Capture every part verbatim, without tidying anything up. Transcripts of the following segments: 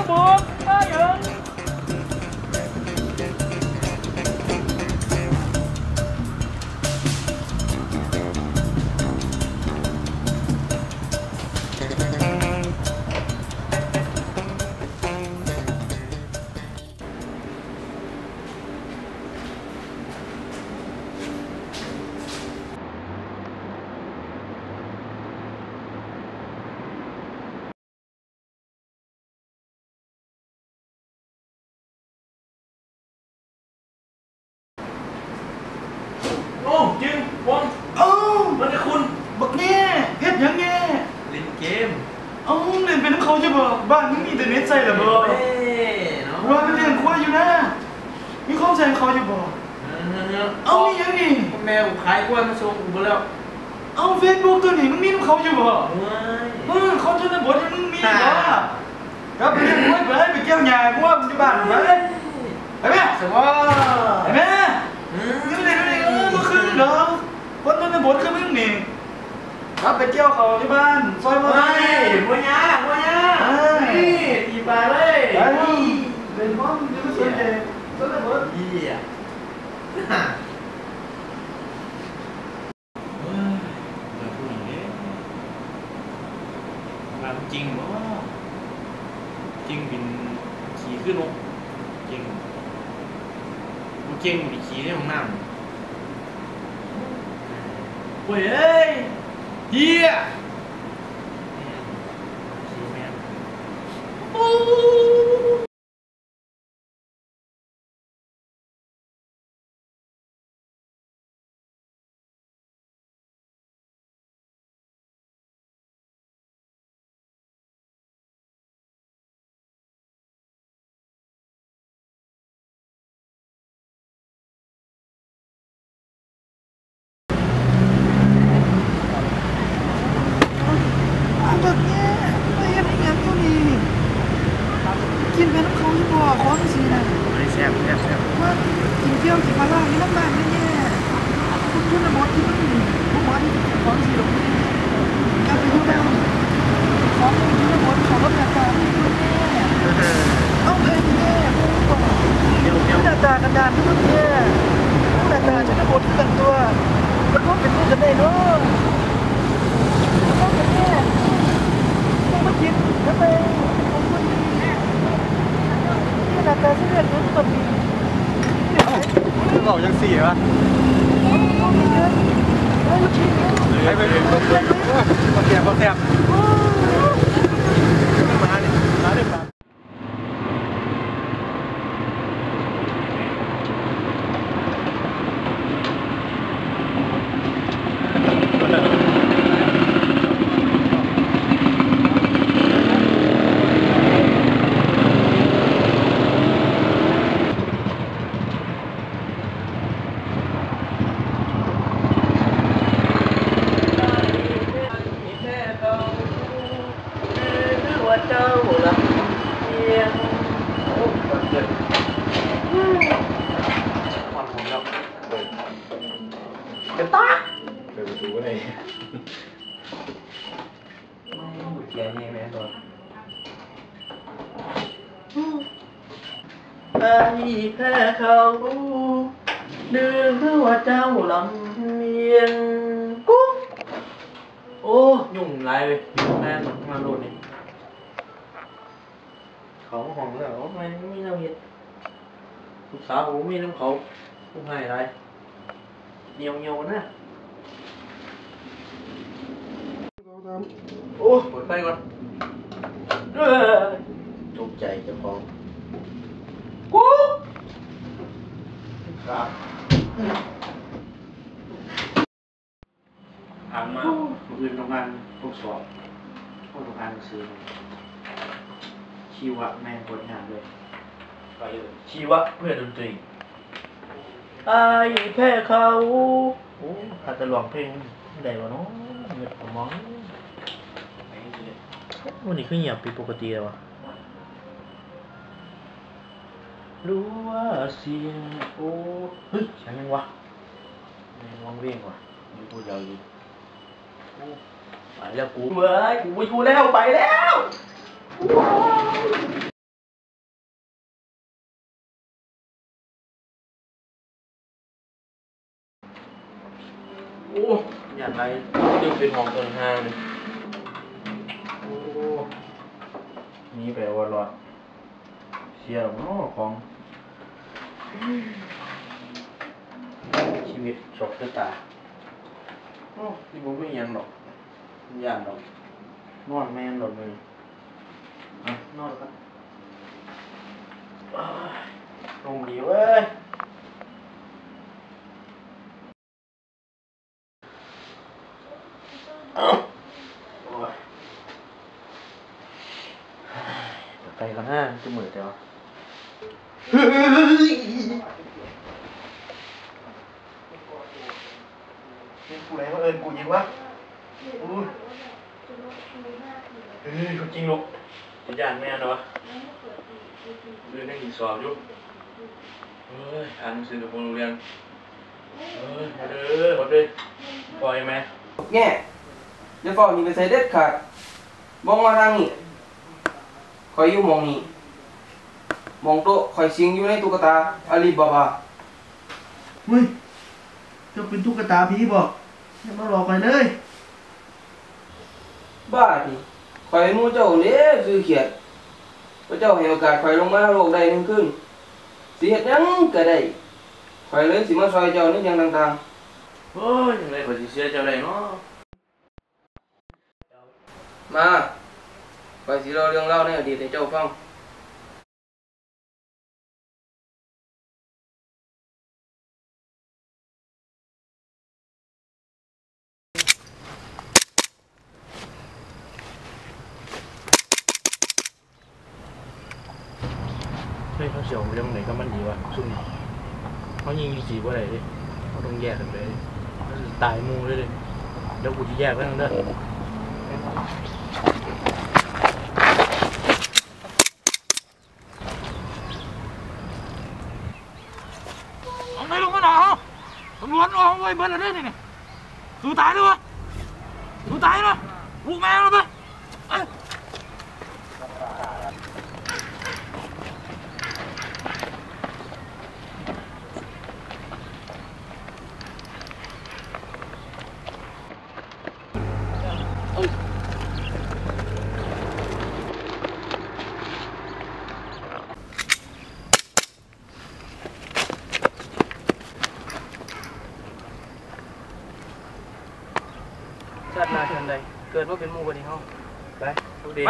ผมมาอย่างโอ้จริงวงเอ้ามันจะคุณบักแง่เฮ็ดยังแง่เล่นเกมเอ้าเล่นเป็นน้ำเขาใช่ป่ะบ้านมึงมีแต่เน็ตใส่เหรอบ่เอ้เนาะว่าเป็นเรื่องควายอยู่นะมีข้อใจเขาอยู่บ่เอ้ามียังนี่แมวขายกล้วยมาส่งกูบ่แล้วเอ้าเฟซบุ๊กตัวนี้มึงมีน้ำเขาอยู่บ่เออเขาจนบทให้มึงมีบ่ครับไปเลี้ยงกล้วยไปไปเกี่ยวหญ้ากูว่ามึงอยู่บ้านไปไปแม่สวัสดีแม่นี่เลยนี่เออมาขึ้นเหรอคนมันเป็นบทขึ้นมึงนี่ครับไปเกี่ยวเขาที่บ้านซอยมาให้บัวยาบัวยานี่ตีปลาเลยไปเป็นพ่อมึงจะไม่สนใจสนใจบทยี่อ่ะเออเดี๋ยวพูดอย่างนี้มันจริงบ่จริงเป็นขี่ขึ้นนกจริงกูเก่งมีขี่ในห้องน้ำเว้ยเอ้ยเฮียขี่แม่โอ้กินไปน้ำเขาที่บ่อของสินะไม่แซ่บแซ่บแซ่บว่ากินเที่ยวกินมาล่ามีน้ำมันไม่แย่คุณคุณน่ะบอสที่มันพวกมันของสิหรอกการไปดูดาวของคุณน่ะบอสเขาลดราคาเอาไปแย่พวกบอกหน้าตากันดานทุกแย่หน้าตาฉันน่ะบอสกันตัวมันพวกเป็นพวกกันได้เนาะพวกกันแย่ต้องมากินแล้วไปแต่แต่ที่เรียนรู้ตัวนี้จะบอกยังสี่วะไปไปไปไปเสียบเสียบมาเนี่ยมาเนี่ยมาเจ้าลำเอียงโอ้มันเกิดมันผมแล้วเปิดเป็นตาเปิดประตูอะไรไม่บุกแย่เนี่ยแม่ตัวไอ้แพ้เขาดื้อเมื่อว่าเจ้าลำเอียงกุ๊กโอ้ยุ่งไรเลยแม่มาโดนนี่เขาห้องแล้วไม่ไม่น่าเห็นลูกสาวผมมีน้ำเขาผู้ให้อะไรเหนียวเหนียวนะโอ้เปิดไฟก่อนตกใจเจ้าของกูครับถามมาเรื่องทำงานทดสอบทดงานซื้อชีวะแม่งคนงานเลยไปเลยชีวะเพื่อดนตรีไอ้แพ้เขาโอ้อาจจะหลวงเพลงได้วะเนาะเงียบมองวันนี้คือเงียบผิดปกติเลยวะรู้ว่าเสียงโอ้เฮ้ยเสียงยังวะแม่งร้องเพลงวะมีพูดยาวอยู่ไปแล้วกูเว้ยกูไม่กูแล้วไปแล้วอยากไรดึงเป็นห้องต้นห้างเลยโอ้นี่แปลว่ารอดเสียหรอของชีวิตโศกชะตาโอ้ที่ผมไม่ยังหรอกย่านหรอกนอนแม่นหรอกเลยอ่ะนอนครับลงดีเว้ยไปกันห้าจะเหมือนเดียวนี่กูไหนมาเอิญกูยิงวะอู้เฮ้ยจริงลูกจะย่านแม่เนาะเรื่องนั่งกินสอบอยู่เฮ้ยอ่านหนังสือกับโรงเรียนเฮ้ยมาเด้อมาเด้อปล่อยไหมแง่จะฟ้องนี่ไปใส่เด็ดขาดมองมาทางนี้คอยอยู่มองนี้มองโต๊ะคอยสิงอยู่ในตุ๊กตาอาลีบาบาเฮ้ยเจ้าเป็นตุ๊กตาผีบอกอย่ามาหลอกไปเลยบ้าดิคอยมูเจ้าเนี้ยซื้อเขียดพระเจ้าให้โอกาสคอยลงมาโลกใดหนึ่งขึ้นสิเหตุยังก็ได้คอยเลยสิมาซอยเจ้านี่ยังต่างๆโอ้ยยังไงคอยสิเสียเจ้าได้เนาะมาคอยสิเล่าเรื่องเล่าในอดีตให้เจ้าฟังเฮ้ยเขาเสียวเรื่องไหนก็มันดีวะซุ่มเขายิงจีบว่าอะไรดิเขาต้องแยกกันเลยตายมูเลยเลยเดี๋ยวกูจะแยกแล้วนั่นเด้อเอาไหนลงมาหนาตำรวจเอาไว้เบิร์ดอะไรนี่สู้ตายด้วยวะสู้ตายนะลูกแม่เราไปชาตินาเชิญใดเกิดว่าเป็นมูกันนี่เฮาไปไป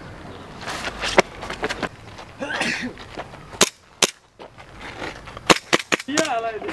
เฮียอะไรดิ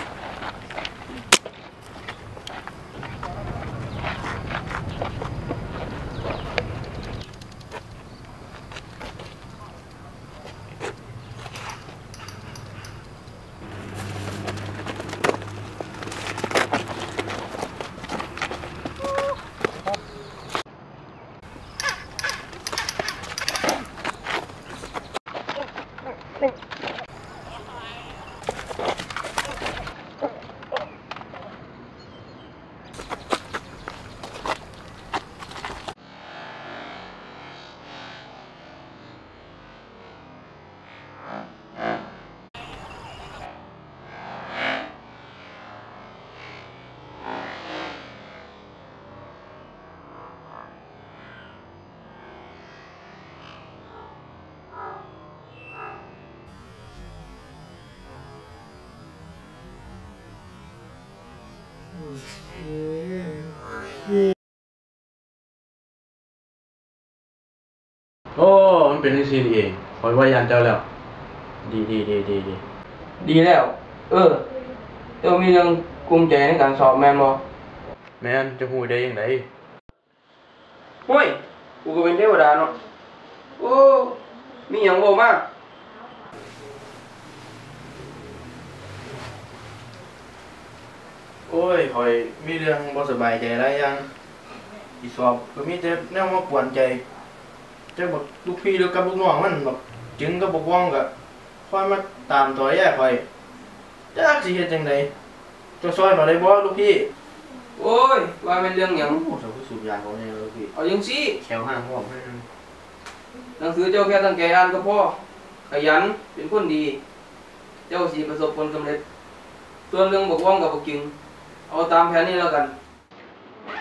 โอ้มันเป็นสิ่งนี้เองคอยว่ายันเจ้าแล้วดีดีดีดีดีดีแล้วเออเจ้ามีเรื่องกุมใจในการสอบแมนบ่แมนจะหูได้ยังไงเฮ้ยกูก็เป็นเทวดาเนาะโอ้มีอย่างบ่มากโอ้ยคอยมีเรื่องบ่สบายใจหลายอย่างอีสอบก็มีแต่แนวมาปวดใจเจ้าบอกลูกพี่หรือกับลูกน้องมันบอกจึงก็บอกว่างก็คอยมาตามตัวแย่คอยจะรักสิเฮ็ดจังไดจะซอยมาได้บ่ลูกพี่โอ้ยว่าเป็นเรื่องหยังโอ้เขาก็สูบยาเขาแน่ลูกพี่เอาจังซี่แขวห้างพร้อมหนังสือเจ้าแค่ตั้งใจอ่านก็พอขยันเป็นคนดีเจ้าสิประสบผลสำเร็จส่วนเรื่องบอกว่างกับบอกจริงเอาตามแผนนี้แล้วกัน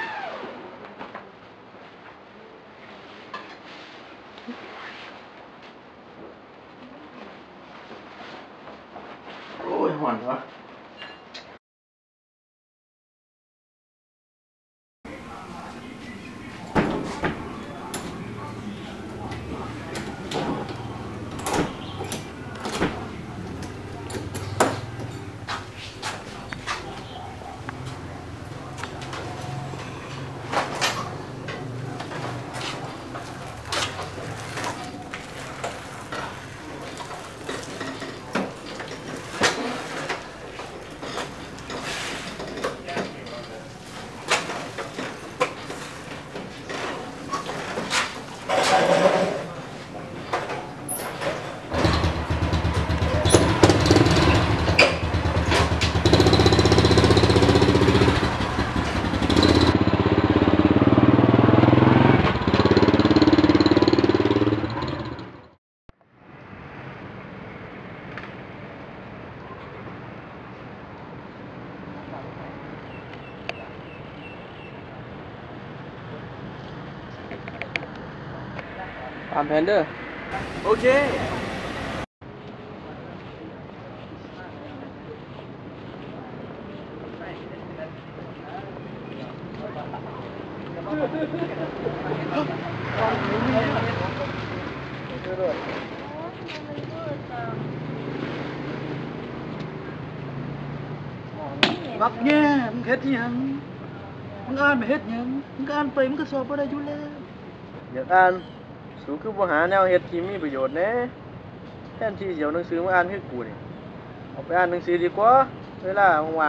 ตามแผนเด้อโอเคบักแง่มึงเฮ็ดยังมึงอ่านไปเฮ็ดยังมึงอ่านไปมึงก็สอบบ่ได้อยู่แล้วอยากอ่านสูคือบ่หาแนวเฮ็ดที่มีประโยชน์แน่แทนที่สิเอาหนังสือมาอ่านคือกูนี่ออกไปอ่านหนังสือดีกว่าเวลาว่าง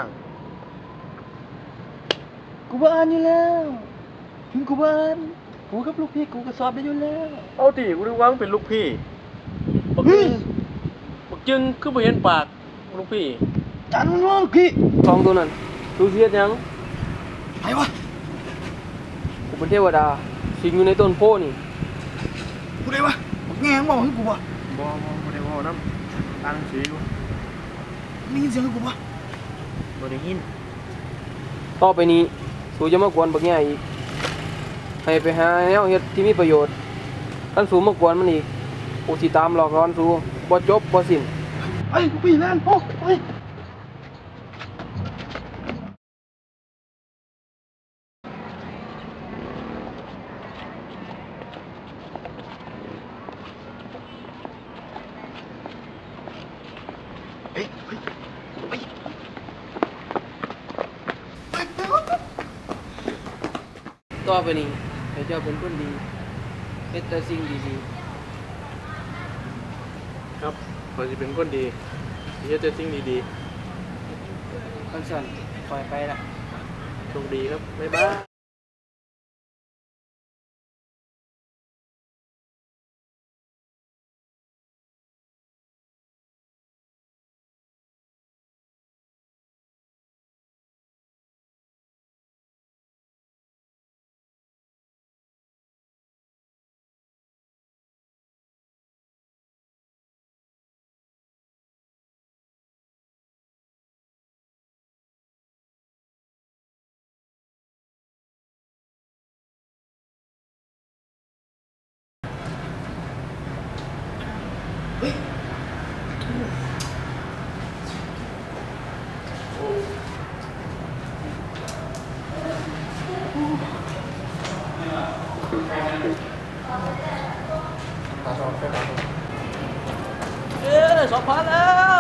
ๆกูบ่อ่านอยู่แล้วถึงกูบ่อ่านกูกับลูกพี่กูก็สอบได้อยู่แล้วเอาติกูนึกว่ามึงเป็นลูกพี่บักจึงบักจึงคือบ่เห็นปากลูกพี่จันมันว่าลูกพี่สองตัวนั้นดูเสียดยังไผวะกูเป็นเทวดาสิงอยู่ในต้นโพนี่กูได้วะแง่งบอกให้กูวะบ่บ่บ่ได้บ่นำอ่านหนังสืออยู่ได้ยินเสียงให้กูวะบ่ได้ยินต่อไปนี้สูจะมากวนบักแง่อีกให้ไปหาแนวเฮ็ดที่มีประโยชน์คันสูมากวนมันอีกกูสิตามหลอกล่อสูบ่จบบ่สิ้นไอ้ลูกพี่แล่นโอ้ไปต่อไปนี้ให้เจ้าเป็นคนดีเฮ็ดแต่สิ่งดีๆครับขอสิเป็นคนดีเฮ็ดแต่สิ่งดีๆคันสั่นปล่อยไปละโชคดีครับบ๊ายบายเฮ้ยเอ๊ะสองพันแล้ว